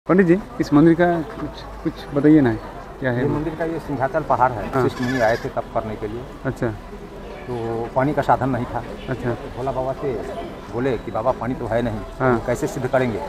पंडित जी, इस मंदिर का कुछ बताइए ना, क्या है? ये मंदिर का ये सिंहाचल पहाड़ है। हाँ। शिष्ट मुनि आए थे तप करने के लिए, अच्छा तो पानी का साधन नहीं था। अच्छा। तो भोला बाबा से बोले कि बाबा पानी तो है नहीं, हाँ। तो कैसे सिद्ध करेंगे।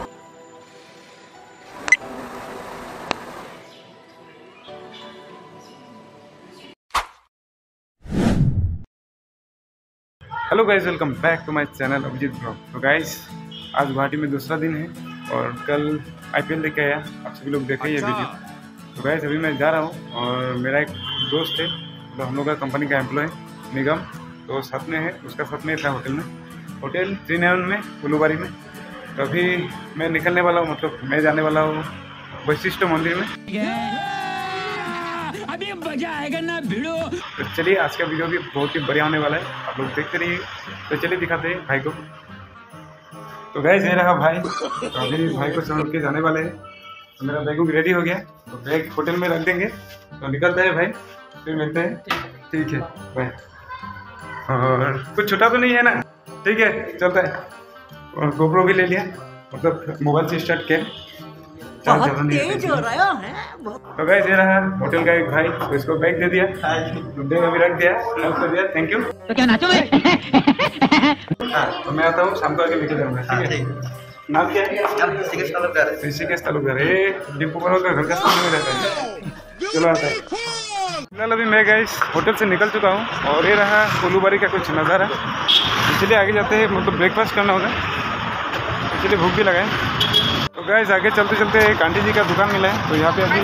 Hello guys, welcome back to my channel Abhijeet blog. तो गाइस, आज गुवाहाटी में दूसरा दिन है और कल आईपीएल देख के आया। आप सभी लोग देखे ये वीडियो। तो गाइस, अभी मैं जा रहा हूँ और मेरा एक दोस्त है, तो हम लोग का कंपनी का एम्प्लॉय निगम, तो साथ में है, उसका साथ में था होटल में, होटल 3 में उलूबारी में। तो अभी मैं निकलने वाला हूँ, मतलब मैं जाने वाला हूँ वशिष्ठ मंदिर में। अभी मजा आएगा ना भिड़ो। तो चलिए, आज का वीडियो भी बहुत ही बढ़िया होने वाला है, आप लोग देखते रहिए। तो चलिए दिखाते हैं भाई को। तो गाइस, ये रहा भाई। तो अभी भाई को छोड़ के जाने वाले हैं। तो मेरा बैग भी रेडी हो गया, तो बैग होटल में रख देंगे, तो निकलते हैं भाई, फिर मिलते हैं। ठीक है भाई। और कुछ छुट्टा तो नहीं है ना? ठीक है, चलता है। और गोप्रो भी ले लिया, मतलब मोबाइल से स्टार्ट किया। बहुत तेज हो रहा है। तो गाइस, ये रहा होटल का एक भाई, तो इसको बैग दे दिया, बैग अभी रख दिया, हेल्प कर दिया, थैंक यू। तो क्या नाचोगे? हाँ, तो मैं आता हूँ, शाम को आके लेके जाऊँगा। ठीक है। नाम क्या है? ऋषिकेश तालुकदार। ये डिपो पर का घर का सामने में रहता है। चलो आता है। फिलहाल अभी मैं गाइस होटल से निकल चुका हूँ और ये रहा उलूबारी का कुछ नज़ारा। इसलिए आगे जाते हैं, मतलब ब्रेकफास्ट करना होगा, इसलिए भूख भी लगा है। तो गाइस, आगे चलते चलते एक आंटी जी का दुकान मिला है, तो यहाँ पे अभी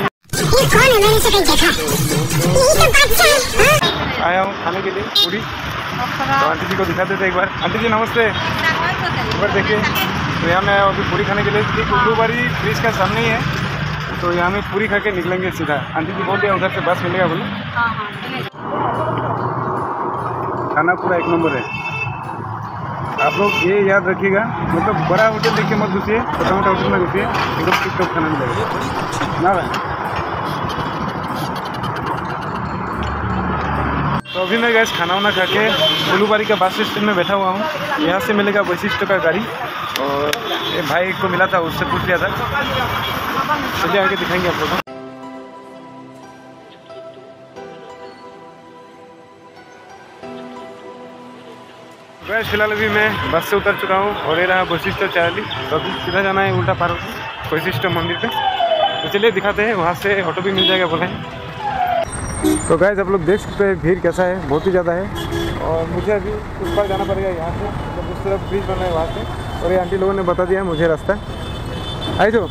आया हूँ खाने के लिए पूरी। तो आंटी जी को दिखा देते एक बार। आंटी जी नमस्ते। एक बार देखिए, तो यहाँ मैं अभी पूरी खाने के लिए उलूबारी ब्रिज का सामने ही है, तो यहाँ में पूरी खा के निकलेंगे सीधा। आंटी जी बोल दिया उधर से बस मिलेगा बोले। खाना पूरा एक नंबर है। आप लोग ये याद रखिएगा, मतलब बड़ा होटल देख के मत घुसिए, छोटा मोटा होटल में घुसिए, एकदम ठीक ठाक खाना मिलेगा ना भाई। तो अभी मैं गैस खाना वाना खा के उलूबारी का बस स्टैंड में बैठा हुआ हूँ। यहाँ से मिलेगा वशिष्ठ का गाड़ी, और ये भाई को मिला था, उससे पूछ लिया था। चलिए आगे दिखाएंगे आप लोगों को। गैस, फिलहाल अभी मैं बस से उतर चुका हूँ और ये रहा वशिष्ठ चाली। तो अभी सीधा जाना है उल्टा पार वशिष्ठ मंदिर पे। तो चलिए दिखाते हैं, वहाँ से ऑटो भी मिल जाएगा बोले। तो गैस, आप लोग देख सकते हैं भीड़ कैसा है, बहुत ही ज़्यादा है। और मुझे अभी उस पार जाना पड़ेगा यहाँ से, मतलब उस तरफ ब्रिज बना है वहाँ से। और ये आंटी लोगों ने बता दिया मुझे रास्ता। आई जो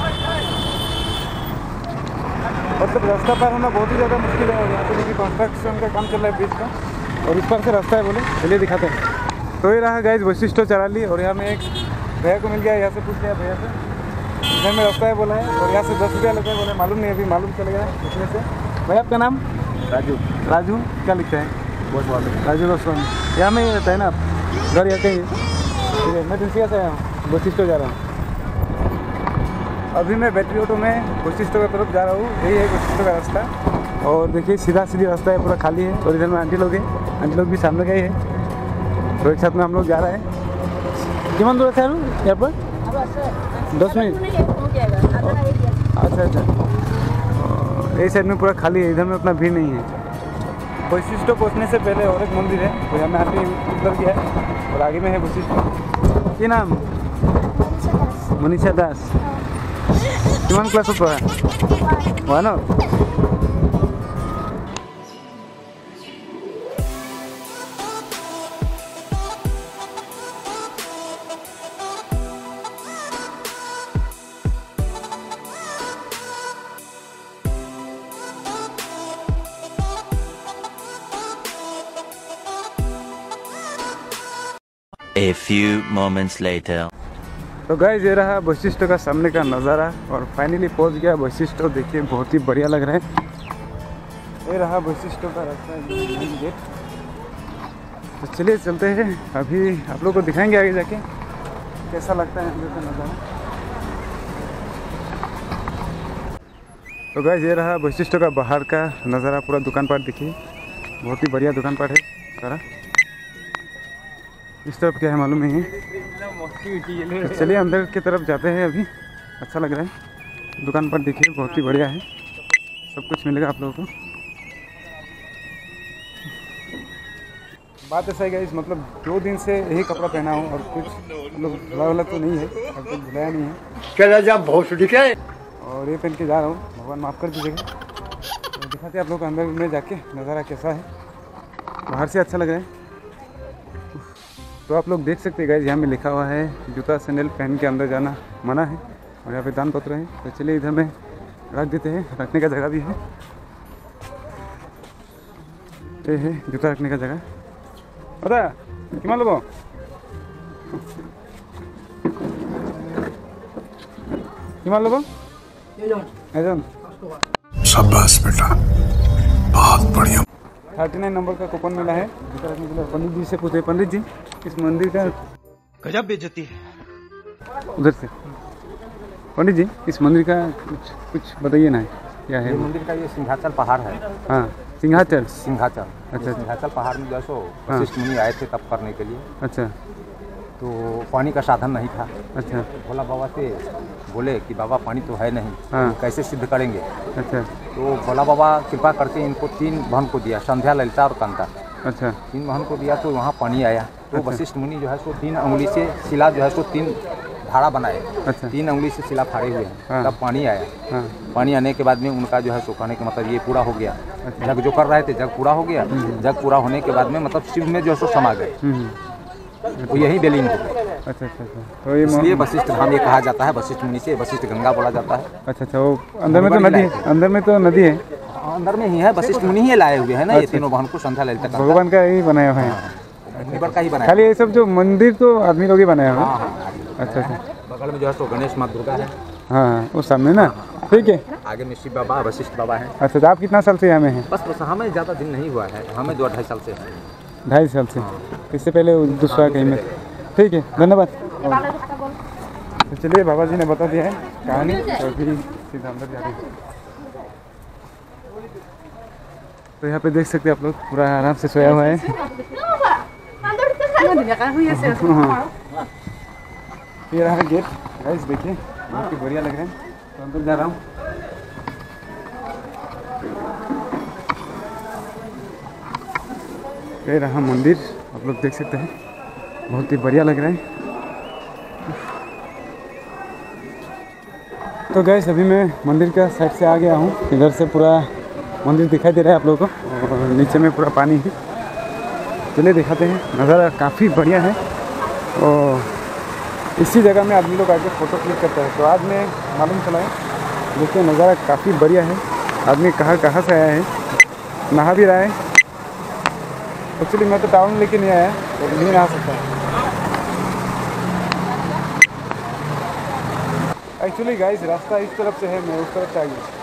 मतलब रास्ता पार होना बहुत ही ज़्यादा मुश्किल है, और यहाँ पे क्योंकि कंस्ट्रक्शन का काम चल रहा है ब्रिज का, और इस पार से रास्ता है बोले। चलिए दिखाते हैं। तो ये रहा गाइस वशिष्ठ चराली, और यहाँ में एक भैया को मिल गया, यहाँ से पूछ लिया भैया से, इधर में रास्ता है बोला है, और यहाँ से 10 रुपया लगता है बोले। मालूम नहीं, अभी मालूम चल गया इसमें से। भैया आपका नाम? राजू। राजू क्या लिखता है? गोस्वामी। राजू गोस्वामी। यहाँ में ही रहता है ना आप? घर यहाँ कहीं? ठीक है, मैं ऋषिकेश से आया हूँ, वशिष्ठ जा रहा हूँ। अभी मैं बैटरी ऑटो में वशिष्ठ की तरफ जा रहा हूँ। यही है वशिष्ठ का रास्ता, और देखिए सीधा सीधी रास्ता है, पूरा खाली है। और इधर में आंटी लोग हैं, आंटी लोग भी सामने गए हैं, तो एक साथ में हम लोग जा रहे हैं। किमान दूर है यहाँ पर? 10 मिनट। अच्छा अच्छा। इस साइड में पूरा खाली है, इधर में उतना भीड़ नहीं है। वशिष्ठ पहुँचने से पहले और एक मंदिर है, तो यहाँ में आंटी उतर गया है, और आगे में है वशिष्ठ। ये नाम? मनीषा दास। किमान क्लास में पढ़ा? वहाँ ना। A few moments later. तो गाइस, ये रहा वशिष्ठ का सामने का नज़ारा, और फाइनली पहुंच गया वशिष्ठ। देखिए बहुत ही बढ़िया लग रहा है। ये रहा वशिष्ठ का रास्ता, गेट। तो चलिए चलते हैं, अभी आप लोग को दिखाएंगे आगे जाके कैसा लगता है अंदर का नज़ारा। तो गाइस, ये रहा वशिष्ठ का बाहर का नज़ारा, पूरा दुकान पाट देखिए, बहुत ही बढ़िया दुकान पाट है सारा। इस तरफ क्या है मालूम नहीं है। तो चलिए अंदर की तरफ जाते हैं, अभी अच्छा लग रहा है। दुकान पर देखिए बहुत ही बढ़िया है, सब कुछ मिलेगा आप लोगों को। बात ऐसा है गाइस, मतलब 2 दिन से यही कपड़ा पहना हूँ और कुछ मतलब धुला वाला तो नहीं है, अब तक धुलाया नहीं है। चला जा भोसड़ी के। और ये पहन के जा रहा हूँ, भगवान माफ़ कर दीजिएगा। तो दिखाते हैं आप लोग को अंदर में जाके नज़ारा कैसा है। बाहर से अच्छा लग रहा है। तो आप लोग देख सकते हैं गाइस, यहाँ में लिखा हुआ है जूता सैंडल पहन के अंदर जाना मना है। और यहाँ पे दान पत्र है, तो चलिए इधर में रख देते हैं, रखने का जगह भी है। ये है जूता रखने का जगह। पता किमान लोगों शाबाश बेटा, बहुत बढ़िया। 39 नंबर का कूपन मिला है जूता रखने के लिए। पंडित जी से पूछे, पंडित जी इस मंदिर का गजब बेइज्जती है। उधर से पंडित जी इस मंदिर का कुछ बताइए ना, क्या है? ये मंदिर का ये सिंहाचल पहाड़ है। हाँ, सिंहाचल। सिंहाचल, अच्छा। सिंहाचल पहाड़ में जो है सो वशिष्ठ मुनि आए थे तप करने के लिए। अच्छा तो पानी का साधन नहीं था। अच्छा भोला बाबा से बोले कि बाबा पानी तो है नहीं, हाँ। तो कैसे सिद्ध करेंगे। अच्छा तो भोला बाबा कृपा करके इनको 3 बहन को दिया, संध्या, ललिता और कांता। अच्छा 3 बहन को दिया तो वहाँ पानी आया। तो अच्छा। वशिष्ठ मुनि जो है सो 3 अंगुली से शिला जो है सो 3 धारा बनाए। अच्छा 3 अंगुली से शिला फाड़े हुए हैं, हाँ। तब पानी आया। हाँ पानी आने के बाद में उनका जो है सो कहने का मतलब ये पूरा हो गया। जग जो कर रहे थे जग पूरा हो गया। जग पूरा होने के बाद में मतलब शिव में जो है सो समा गए। तो यही बेलिंग हो गई। अच्छा अच्छा। तो ये इसलिए वशिष्ठ धाम ये कहा जाता है। वशिष्ठ मुनि से वशिष्ठ गंगा बोला जाता है। अच्छा अच्छा, वो अंदर में तो नदी है, अंदर में तो नदी है, अंदर में ही है। वशिष्ठ मुनि ही लाए हुए हैं ना ये तीनों बहन को, संध्या, ललिता, कांता। भगवान का ही बनाया हुआ है। ऊपर का ही बनाया। खाली ये सब जो मंदिर तो आदमी लोग ही बनाया हुआ है। हाँ। अच्छा अच्छा। बगल में जो है सो गणेश माँ दुर्गा है। हाँ हाँ, वो सामने ना, ठीक है। आगे में शिव बाबा, वशिष्ठ बाबा है। अच्छा तो आप कितना साल से यहाँ में हैं? बस हमें ज़्यादा दिन नहीं हुआ है, हमें 2-2.5 साल से है। 2.5 साल से। इससे पहले दूसरा कहीं में। ठीक है, धन्यवाद। तो चलिए, बाबा जी ने बता दिया है कहानी, तो अभी सीधा अंदर जा रहे हैं। तो यहाँ पे देख सकते हैं आप लोग, पूरा आराम से सोया हुआ है। ये रहा गेट गाइस, देखिए बहुत ही बढ़िया लग रहा है। तो अंदर जा रहा हूँ। ये रहा मंदिर, आप लोग देख सकते हैं, बहुत ही बढ़िया लग रहा है। तो गाइस अभी मैं मंदिर का साइड से आ गया हूँ। इधर से पूरा मंदिर दिखाई दे रहा है आप लोगों को, और नीचे में पूरा पानी है। चलिए दिखाते हैं, नज़ारा काफ़ी बढ़िया है। और इसी जगह में आदमी लोग आके फ़ोटो क्लिक करता है। तो आज मैं मालूम चला है, देखिए नज़ारा काफ़ी बढ़िया है। आदमी कहाँ से आया है, नहा भी रहा है। एक्चुअली मैं तो टाउन लेके नहीं आया, तो नहीं नहा सकता। एक्चुअली गाइस रास्ता इस तरफ से है, मैं उस तरफ से आ गया।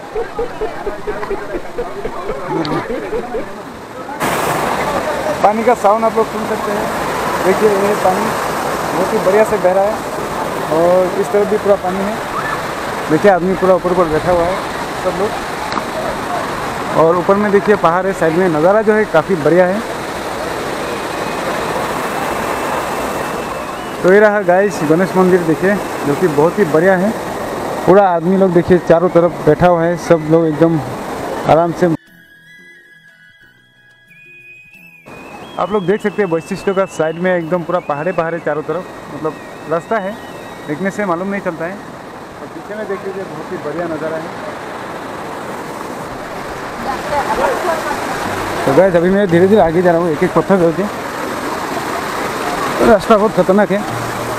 पानी का साउंड आप लोग सुन सकते हैं। देखिए ये पानी बहुत ही बढ़िया से बह रहा है, और इस तरफ भी पूरा पानी है। देखिए आदमी पूरा ऊपर ऊपर बैठा हुआ है सब लोग, और ऊपर में देखिए पहाड़ है साइड में। नज़ारा जो है काफ़ी बढ़िया है। तो ये रहा गाइस गणेश मंदिर, देखिए जो कि बहुत ही बढ़िया है। पूरा आदमी लोग देखिए चारों तरफ बैठा हुआ है, सब लोग एकदम आराम से। आप लोग देख सकते हैं वशिष्ठों का साइड में एकदम पूरा पहाड़े चारों तरफ, मतलब रास्ता है, देखने से मालूम नहीं चलता है। और पीछे में देख लीजिए, बहुत ही बढ़िया नज़ारा है। तो गाइस अभी मैं धीरे धीरे आगे जा रहा हूँ, एक एक पत्थर करके। रास्ता बहुत खतरनाक है।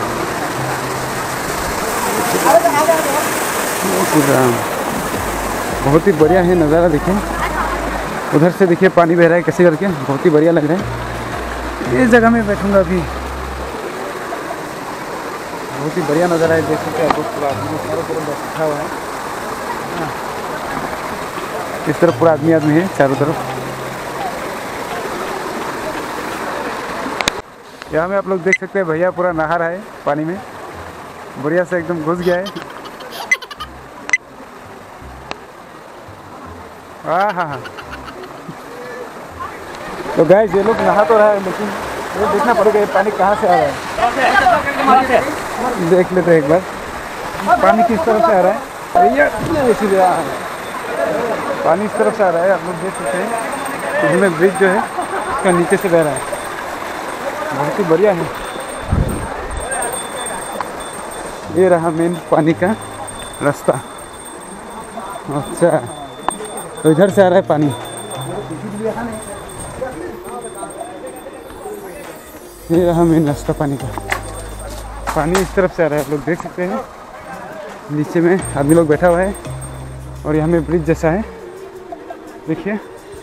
बहुत ही बढ़िया है नज़ारा, देखिए उधर से देखिए पानी बह रहा है कैसे करके, बहुत ही बढ़िया लग रहा है। इस जगह में बैठूंगा अभी, बहुत ही बढ़िया नज़ारा है। देख सकते हैं आप लोग, पूरा आदमी चारों तरफ बैठा हुआ है। इस तरफ पूरा आदमी है चारों तरफ। यहाँ में आप लोग देख सकते हैं भैया पूरा नहा रहा है पानी में, बढ़िया से एकदम घुस गया है। हाँ। तो गाइस ये लोग नहा तो रहा है, लेकिन ये देखना पड़ेगा ये पानी कहाँ से आ रहा है। देख लेते हैं एक बार पानी किस तरह से आ रहा है। इसीलिए पानी इस तरफ से आ रहा है, आप लोग देख सकते हैं। इसमें ब्रिज जो है उसका नीचे से बह रहा है, बहुत ही बढ़िया है। ये रहा मेन पानी का रास्ता। अच्छा, तो इधर से आ रहा है पानी। ये रहा मेन रास्ता पानी का। पानी इस तरफ से आ रहा है, आप लोग देख सकते हैं। नीचे में आदमी लोग बैठा हुआ है और यहाँ में ब्रिज जैसा है, देखिए।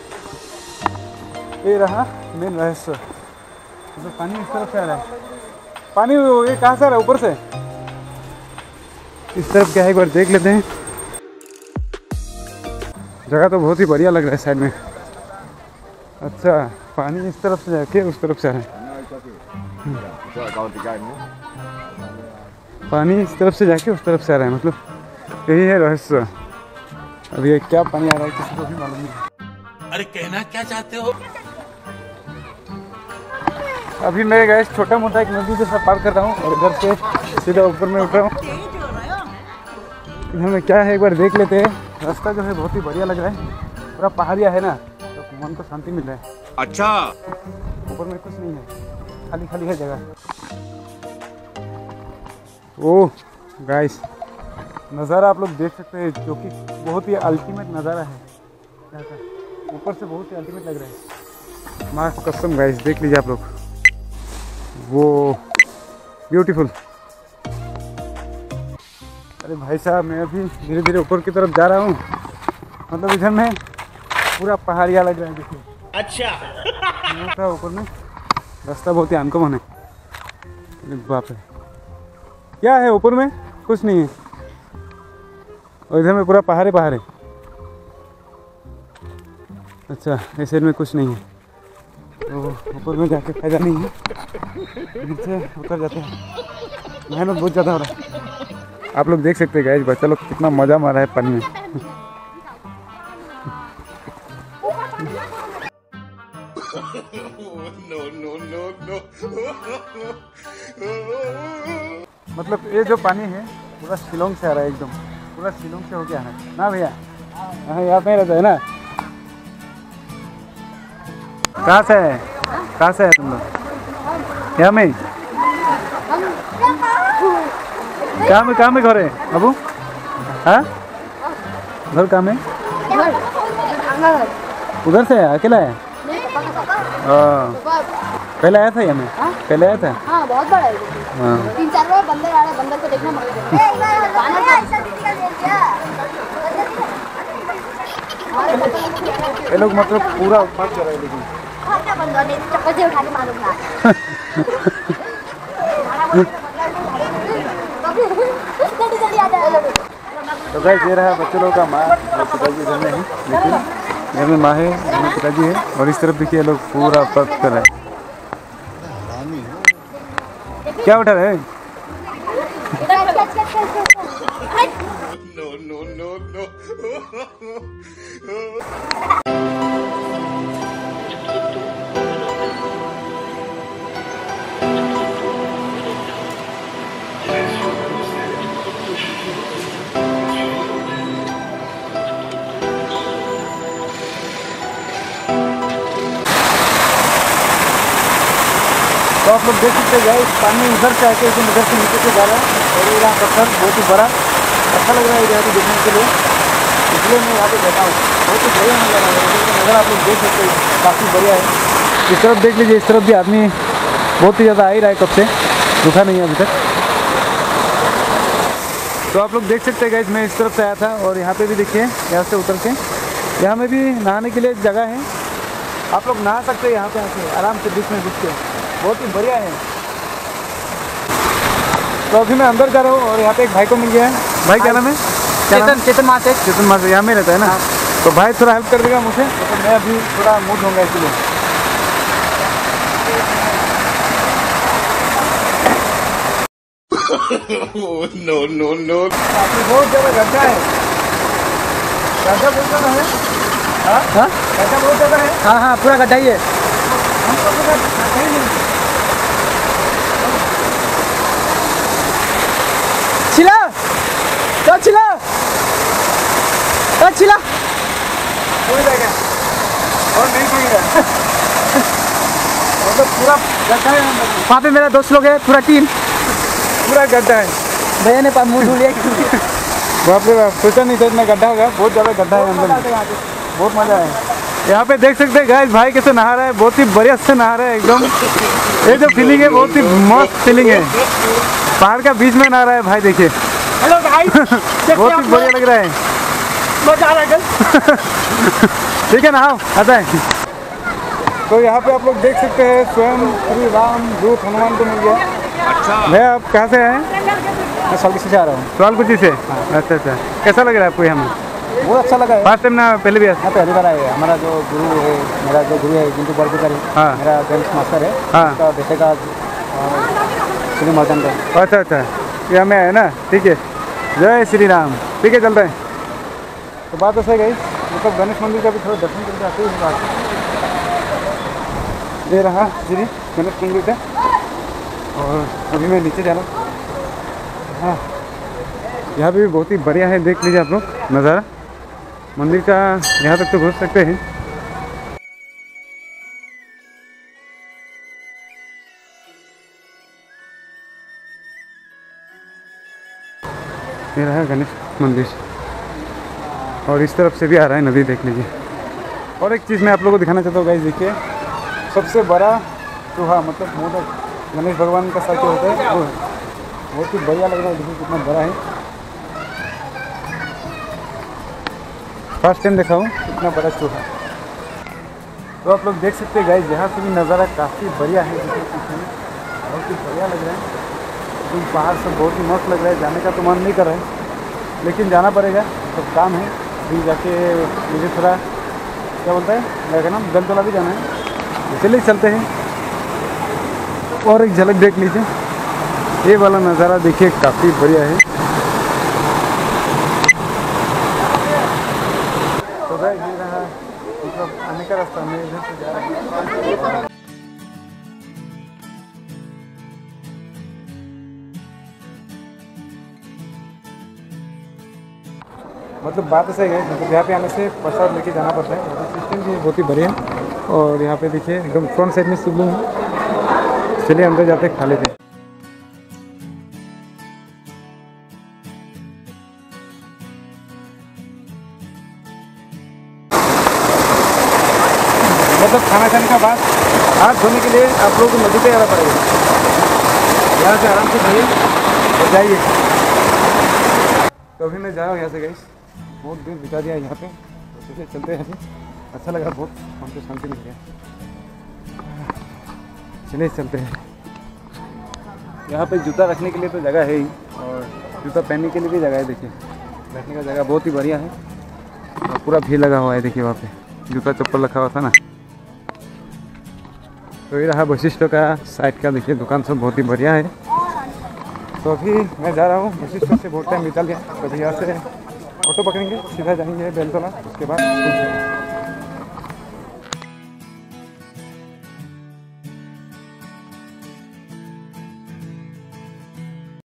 ये रहा मेन रहस्य। तो पानी इस तरफ से आ रहा है। पानी ये कहाँ से आ रहा है? ऊपर से। इस तरफ क्या है, एक बार देख लेते हैं। जगह तो बहुत ही बढ़िया लग रहा है साइड में। अच्छा, पानी इस तरफ से जाके उस तरफ से आ रहा है। पानी इस तरफ से जाके उस तरफ से आ रहा है, मतलब यही है रहस्य। अब ये क्या पानी आ रहा है किसी को भी मालूम नहीं। अरे कहना क्या चाहते हो? अभी मैं गए छोटा मोटा एक नदी जैसा पार कर रहा हूँ और इधर से सीधा ऊपर में उठ रहा हूँ। इधर में क्या है एक बार देख लेते हैं। रास्ता जो है बहुत ही बढ़िया लग रहा है, पूरा पहाड़िया है ना, तो मन को शांति मिल रहा है। अच्छा, ऊपर में कुछ नहीं है, खाली खाली है जगह। ओह गाइस, नज़ारा आप लोग देख सकते हैं, जो कि बहुत ही अल्टीमेट नज़ारा है। क्या था, ऊपर से बहुत ही अल्टीमेट लग रहा है। माँ कसम गाइस, देख लीजिए आप लोग, वो ब्यूटीफुल। अरे भाई साहब, मैं अभी धीरे धीरे ऊपर की तरफ जा रहा हूँ। मतलब इधर में पूरा पहाड़िया लग रहा है, देखिए। अच्छा, ऊपर में रास्ता बहुत ही अनकॉमन है। बाप रे, क्या है ऊपर में? कुछ नहीं है, और इधर में पूरा पहाड़ है। अच्छा, इस साइड में कुछ नहीं है, तो ऊपर में जाके फायदा नहीं है, नीचे उतर जाते हैं। मेहनत बहुत ज़्यादा हो रहा है। आप लोग देख सकते हैं गाइस, बच्चा लोग कितना मज़ा मार रहा है पानी में। मतलब ये जो पानी है पूरा शिलोंग से आ रहा है, एकदम पूरा शिलोंग से होके आ रहा है ना भैया। हाँ, यहाँ पे रहता है ना। कहाँ से है? कहाँ से है तुम लोग? यहाँ में कहाँ में घर है अबू? हाँ, घर कहाँ में? उधर से है? अकेला है? पहले आया था यहाँ में? पहले आया था? हाँ, बहुत बड़ा है। हाँ, 3-4 बार बंदर आ रहा है, बंदर को देखना ये लोग मतलब पूरा उत्पाद कर रहे हैं, लेकिन चप्पल से उठा के मारूंगा। तो गाइस, ये रहा बच्चे लोगों का माँ और पिताजी घर में है। देखिए, घर में माँ है, घर में पिताजी है, और इस तरफ देखिए लोग पूरा उत्पाद कर रहे हैं। क्या उठा रहे हैं? तो आप लोग देख सकते हैं गाइस, पानी उधर से आके इधर से नीचे से जा रहा है, और ये यहाँ पत्थर बहुत ही बड़ा अच्छा लग रहा है यहाँ पे देखने के लिए, इसलिए मैं यहाँ पे बैठा हूँ। बहुत ही बढ़िया नज़ारा है, नज़ारा आप लोग देख सकते हैं, काफ़ी बढ़िया है। इस तरफ देख लीजिए, इस तरफ भी आदमी बहुत ही ज़्यादा आ ही रहा है, कब से रुका नहीं है अभी तक। तो आप लोग देख सकते हैं गाइस, मैं इस तरफ से आया था, और यहाँ पे भी देखिए, यहाँ से उतर के यहाँ में भी नहाने के लिए जगह है। आप लोग नहा सकते हैं यहाँ पे आके आराम से बीच में घुस के, बहुत ही बढ़िया है। तो अभी मैं अंदर जा रहा हूँ, और यहाँ पे एक भाई को मिल गया है। भाई क्या नाम है? चेतन माँ से यहाँ में रहता है ना। तो भाई थोड़ा हेल्प कर देगा मुझे, तो मैं अभी थोड़ा मूड होऊंगा इसलिए। नो। बहुत ज़्यादा गड्ढा है, गड्ढा बहुत ज़्यादा है। हाँ, गड्ढा बहुत ज़्यादा है। हाँ, पूरा गड्ढा ही है। चिल्ला, चिल्ला कोई जाएगा और नहीं कोई मतलब पूरा गड्ढा है। वहाँ पे मेरा दोस्त लोग है, पूरा टीम, पूरा गड्ढा है। भैया ने मुँह धो लिया। बाप रे बाप, सोचा नहीं था इतना गड्ढा होगा, बहुत ज़्यादा गड्ढा है अंदर, बहुत मज़ा है। यहाँ पे देख सकते हैं गाइस, भाई कैसे नहा रहा है, बहुत ही बढ़िया से नहा रहा है एकदम। ये जो फीलिंग है बहुत ही मस्त फीलिंग है, पहाड़ का बीच में नहा रहा है भाई, देखिए। हेलो गाइस, बहुत ही बढ़िया लग रहा है, मजा आ रहा है। ठीक है, नहाओ, आता है। तो यहाँ पे आप लोग देख सकते हैं स्वयं श्री राम दूत हनुमान को मिल गया। अच्छा भैया, आप कहाँ से हैं? मैं सवालकुची से आ रहा हूँ। सवालकुची से? अच्छा अच्छा, कैसा लग रहा है आपको यहाँ में? बहुत अच्छा लगा है। फर्स्ट टाइम ना पहले भी आया? हाँ, पहली बार आए हैं। हमारा जो गुरु है, मेरा जो गुरु है जिंटू बरगुजर, हाँ, मेरा डांस मास्टर है, हाँ, उसका बेटे का श्री मर्दन का। अच्छा अच्छा, यहाँ में आया ना, ठीक है। जय श्री राम। ठीक है, चलते हैं। तो बात ऐसा है गई, मतलब गणेश मंदिर का भी थोड़ा दर्शन करके आते हैं बात। ये रहा श्री गणेश मंदिर का, और अभी मैं नीचे जा रहा हूँ। हाँ, यहाँ भी बहुत ही बढ़िया है, देख लीजिए आप लोग नज़ारा मंदिर का। यहाँ तक तो घुस सकते हैं। ये रहा गणेश मंदिर, और इस तरफ से भी आ रहा है नदी, देख लीजिए। और एक चीज़ मैं आप लोगों को दिखाना चाहता हूँ गाइस, देखिए सबसे बड़ा चूहा, मतलब मोदक गणेश भगवान का साथ होता है, वो है। बहुत ही बढ़िया लग रहा है, देखिए कितना बड़ा है। फर्स्ट टाइम देखा हूँ इतना बड़ा चूहा। तो आप लोग देख सकते हैं गाइस, यहाँ से भी नज़ारा काफ़ी बढ़िया है, बहुत ही बढ़िया लग रहा है। तो पहाड़ सब बहुत ही मस्त लग रहा है, जाने का तो मन नहीं कर रहा है, लेकिन जाना पड़ेगा, सब काम है। अभी जाके मुझे थोड़ा क्या बोलता है मेरा नाम बेलतला भी जाना है, चलिए चलते हैं। और एक झलक देख लीजिए, ये वाला नज़ारा देखिए, काफ़ी बढ़िया है। तो भाई ये रहा मतलब आने का रास्ता, मैं इधर से जा रहा हूँ। मतलब बात ऐसा ही है, मतलब यहाँ पे आने से प्रसाद लेके जाना पड़ता है, सिस्टम भी बहुत ही बढ़िया। और यहाँ पे देखिए एकदम फ्रंट साइड में शिवलिंग है। चलिए अंदर जाते खा लेते हैं। मतलब खाना खाने का बाद हाथ धोने के लिए आप लोगों को नदी पे आना पड़ेगा। यहाँ से आराम से धोइए और जाइए। तो अभी मैं जा रहा हूँ यहाँ से गाइस, बहुत दिन बिता दिया यहाँ पे, तो चलिए चलते हैं। अच्छा लगा बहुत, मन को शांति मिल गया। चलिए चलते हैं। यहाँ पे जूता रखने के लिए तो जगह है ही, और जूता पहनने के लिए भी जगह है। देखिए बैठने का जगह बहुत ही बढ़िया है, और पूरा भीड़ लगा हुआ है। देखिए वहाँ पे जूता चप्पल रखा हुआ था ना। तो ये रहा वशिष्ठ का साइड का, देखिए दुकान सब बहुत ही बढ़िया है। तो अभी मैं जा रहा हूँ वशिष्ठ से, बहुत टाइम निकल गया। तो अभी यहाँ से ऑटो पकड़ेंगे, सीधा जाएंगे बेलतला, उसके बाद